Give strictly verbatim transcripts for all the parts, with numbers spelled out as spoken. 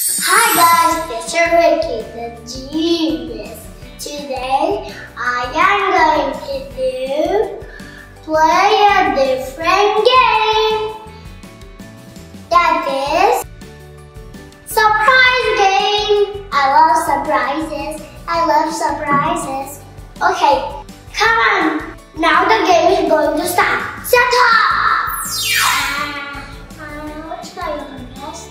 Hi guys, this is Ricky, the genius. Today I am going to do play a different game. That is surprise game. I love surprises. I love surprises. Okay, come on. Now the game is going to start. Set up. Uh, uh, which guy you want to press?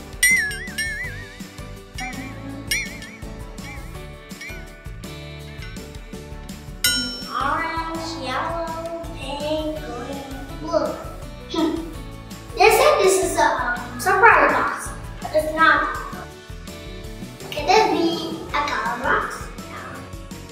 Orange, yellow, pink, green, blue. Hmm. They said this is a um, surprise box, but it's not. Can this be a color box? No.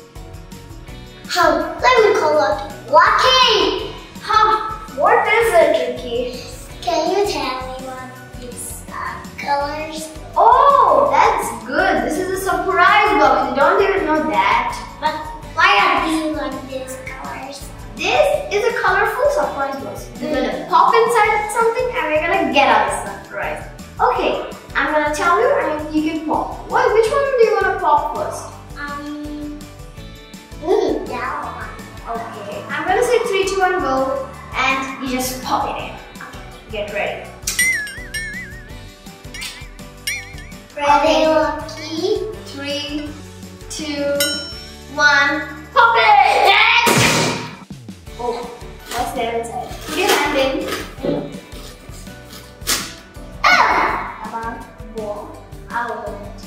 Huh, let me call it Lucky. Huh, what is it, Ricky? Can you tell me what these uh, colors? Oh, that's good. This is a surprise box. You don't even know that. But why are these like these colors? This is a colorful surprise box. We're gonna pop inside something and we're gonna get out the surprise. Okay, I'm gonna tell you and you can pop. What? Which one do you wanna pop first? Um, mm, that one. Okay, I'm gonna say three, two, one, go, and you just pop it in. Get ready. Ready, Lucky? Three, two, one, pop it! Oh, what's there inside? Put your hand in. Ah! About ball. I'll open it.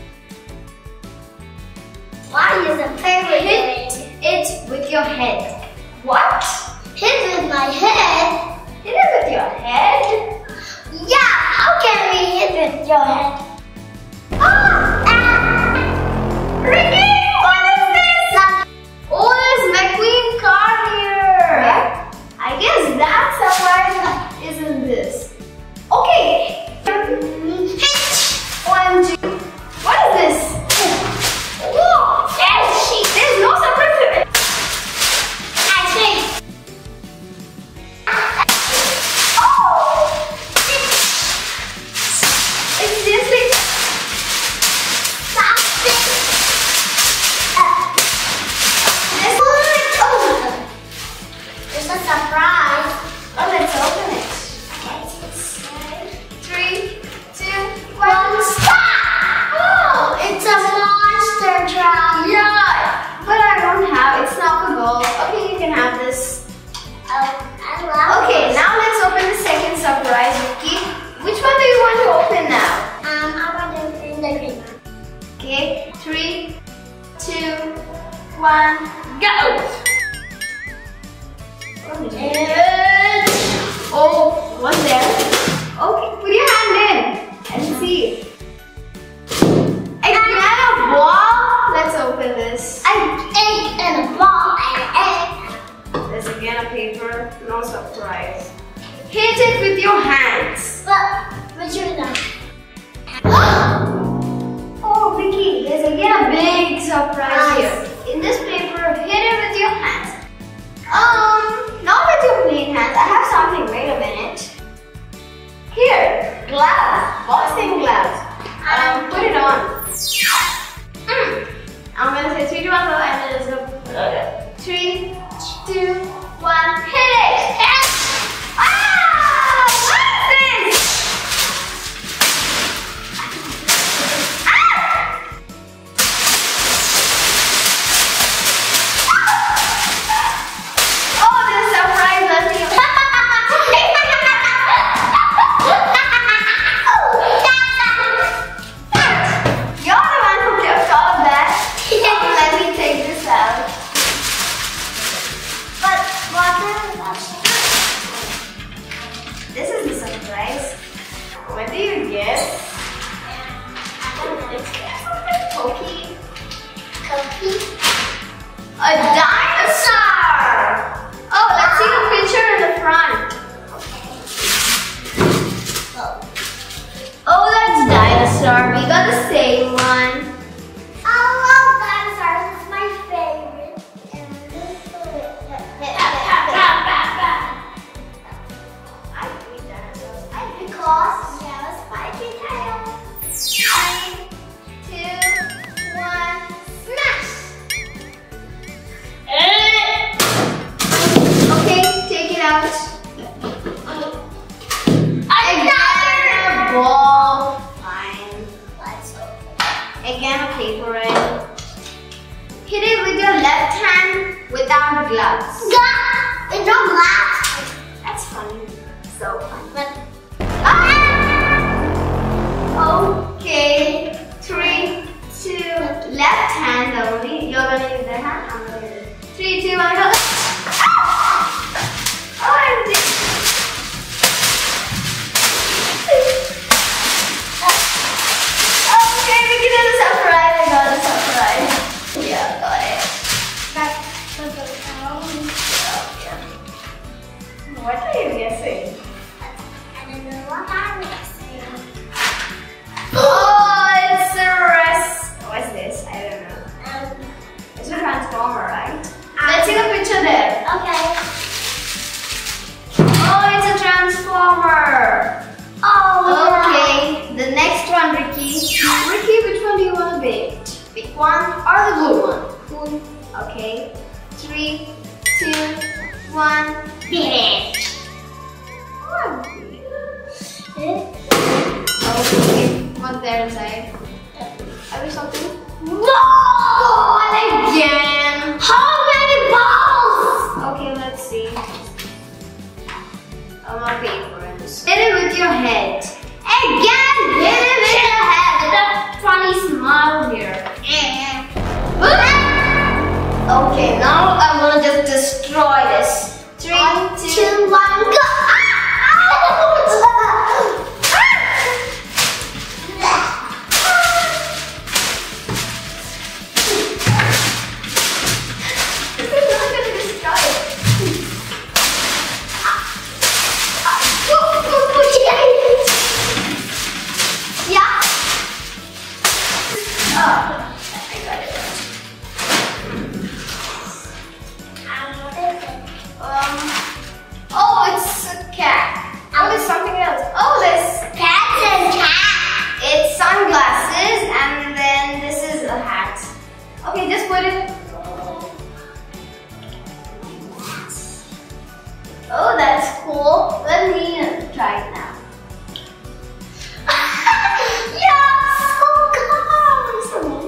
Why is a favorite Hit game? it with your head. What? Hit with my head? Hit it with your head? Yeah, how can we hit with your head? Ah! Ah! Ricky, what is this? Oh, there's McQueen car here. Yeah. I guess that surprise isn't this. Okay. O M G. What is this? Whoa! Yes, she. There's no surprise to it. I think. Oh! It's just like Something. Uh, this. oh, it's a surprise. Oh, let's open it. Okay, Three, two, one, stop! oh, it's a monster truck. Yeah, but I don't have. It's not the goal. Okay, you can have this. Oh, I love Okay, this. now let's open the second surprise, Ricky. Which one do you want to open now? Um, I want to open the green one. Okay, three, two, one, go! And Oh, what's there? Okay, put your hand in and see. Again, a ball. Let's open this. an egg and a ball and an egg. There's again a paper. No surprise. Hit it with your hands. But, but you're not. Oh, Vicky, there's again a big surprise Nice. here. In this paper, hit it with your hands. Um, not with your clean hands. I have something. Wait a minute. Here, gloves, boxing gloves. Um, put it on. Mm. I'm gonna say three, two, one, go, and then let's go. Three, two, one, hit it! Ah! What is this? Ah! Oh, this is a surprise, Nancy. You're the one who kept all of that. Let me take this out. But what is that? This is the surprise. What do you get? Cookie. Cookie. A dinosaur! Oh, let's see the picture in the front. Oh. Oh, that's dinosaur. We got the same one. I love dinosaurs. It's my favorite. I hate dinosaurs. Because you have a spiky tail. one, Finish. okay, what's there inside? Have you something? No! Again! How many balls? Okay, let's see. Oh, my papers. Hit it with your head. Again! Hit it with your head. With a funny smile here. Okay, now I'm gonna just destroy this. Three, One, two, two, one, go! This is not gonna destroy it. Go, go, go, Yeah. Oh, I got it. Um. Oh, it's a cat. Oh, there's something else. Oh, there's Cats and cats. it's sunglasses, and then this is a hat. Okay, just put it. Oh, that's cool. Let me try it now. Yeah, so cool.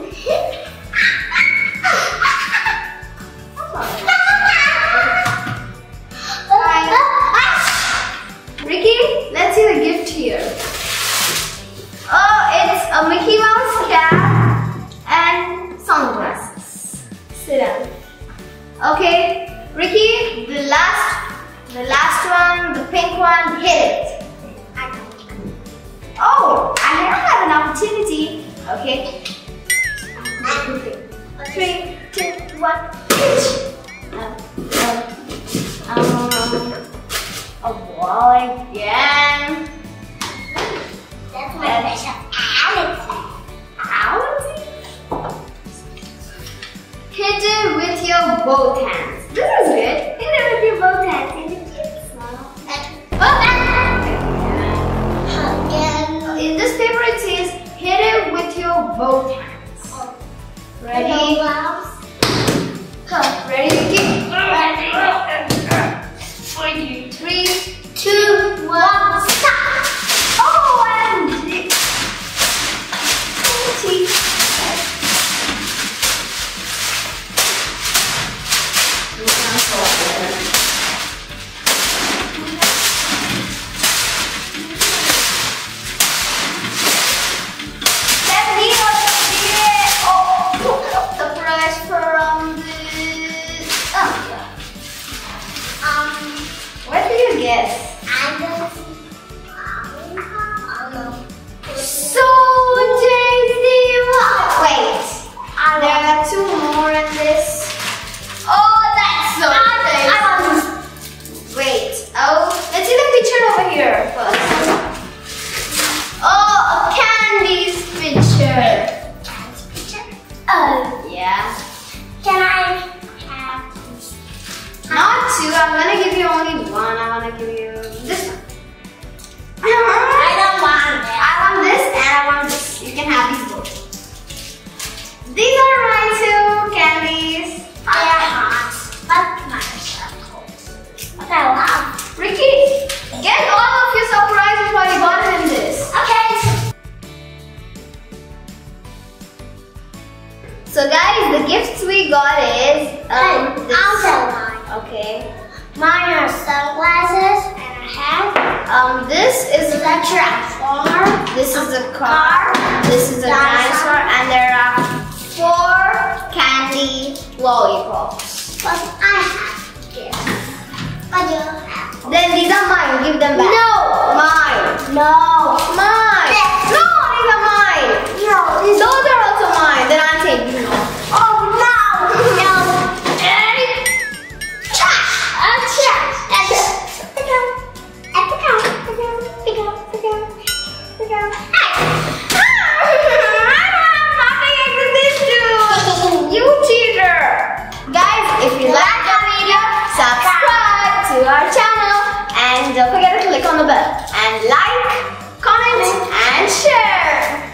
Ricky, let's see the gift here. Oh, it's a Mickey Mouse cap and sunglasses. Sit down. Okay, Ricky, the last, the last one, the pink one, hit it. Oh, I now have an opportunity. Okay. Three, two, one, pitch. Um, um, a wall again. That's my speciality. Out. Hit it with your both hands. This is good. Hit it with your both hands. Hit it with Again. In this paper it says hit it with your both hands. Ready? Come. Ready? Ricky? Ready. Three, Two, one, stop. oh, and it. Let me know the oh, the price from the oh, Um, what do you guess? I don't see. I don't know. So tasty! Wait, there are two more in this. Oh, that's so tasty! I want Wait, oh, let's see the picture over here first. Oh, a candy's picture. this picture. Oh, Yeah. can I have this? Not two, I'm gonna give you only one. I wanna give you this one. I don't want it. I want this and I want this. You can have these both. These are my two candies. I have hot, but my circles. What I love. Ricky, get all of your surprises while you got it in this. Okay. So guys, the gifts we got is um Hey, this. I'll tell mine. Okay. Mine are sunglasses and a hat. Um this is This is a transformer. this is a car. This is a Dinosaur. dinosaur, and there are four candy lollipops. But I have gifts. But you have. Then these are mine. Give them back. No. Mine. No. Mine. Yes. No, these are mine. No. This Those are also mine. Then I'm taking them. Oh no. No. Trash. Uh, trash. And pick up. And pick up. Pick up. Pick up. Pick up. Pick up. Hey. You cheater! Guys, if you like the video, subscribe to our channel and don't forget to click on the bell and like, comment and share.